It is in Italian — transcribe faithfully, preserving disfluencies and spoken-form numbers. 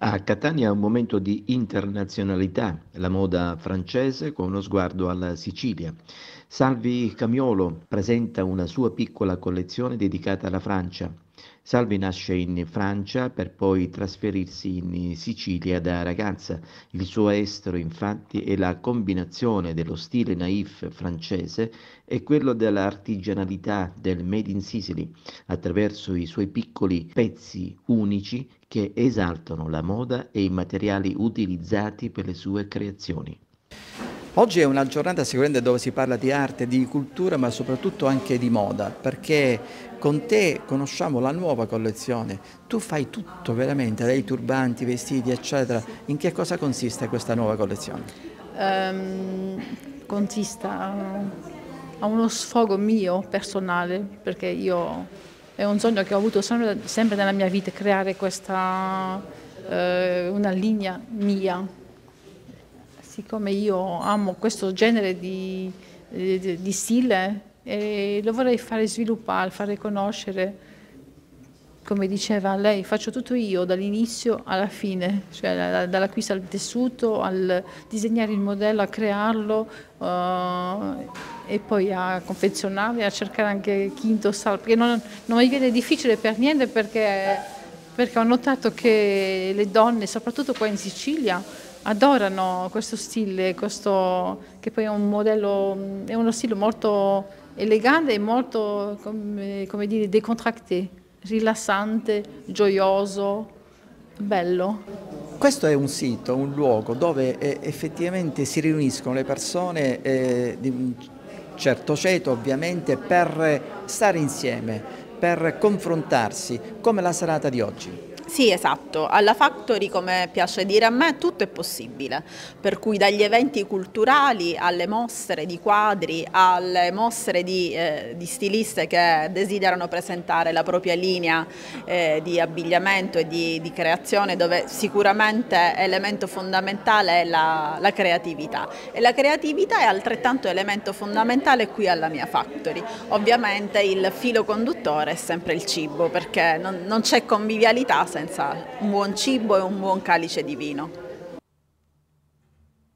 A Catania è un momento di internazionalità, la moda francese con uno sguardo alla Sicilia. Salvi Camiolo presenta una sua piccola collezione dedicata alla Francia. Salvi nasce in Francia per poi trasferirsi in Sicilia da ragazza. Il suo estero, infatti, è la combinazione dello stile naif francese e quello dell'artigianalità del Made in Sicily, attraverso i suoi piccoli pezzi unici che esaltano la moda e i materiali utilizzati per le sue creazioni. Oggi è una giornata sicuramente dove si parla di arte, di cultura, ma soprattutto anche di moda, perché con te conosciamo la nuova collezione. Tu fai tutto veramente, dai turbanti, vestiti, eccetera. In che cosa consiste questa nuova collezione? Ehm, consiste a a uno sfogo mio personale, perché io è un sogno che ho avuto sempre, sempre nella mia vita, creare questa eh, una linea mia. Siccome io amo questo genere di, di, di stile, e lo vorrei fare sviluppare, fare conoscere. Come diceva lei, faccio tutto io dall'inizio alla fine, cioè dall'acquisto al tessuto, al disegnare il modello, a crearlo uh, e poi a confezionarlo e a cercare anche chi indossarlo, perché non, non mi viene difficile per niente perché, perché ho notato che le donne, soprattutto qua in Sicilia, adorano questo stile, questo, che poi è un modello, è uno stile molto elegante e molto, come, come dire, décontracté, rilassante, gioioso, bello. Questo è un sito, un luogo dove eh, effettivamente si riuniscono le persone eh, di un certo ceto ovviamente per stare insieme, per confrontarsi, come la serata di oggi. Sì, esatto. Alla Factory, come piace dire a me, tutto è possibile, per cui dagli eventi culturali alle mostre di quadri, alle mostre di, eh, di stiliste che desiderano presentare la propria linea eh, di abbigliamento e di, di creazione, dove sicuramente elemento fondamentale è la, la creatività, e la creatività è altrettanto elemento fondamentale qui alla mia Factory. Ovviamente il filo conduttore è sempre il cibo, perché non, non c'è convivialità senza un buon cibo e un buon calice di vino.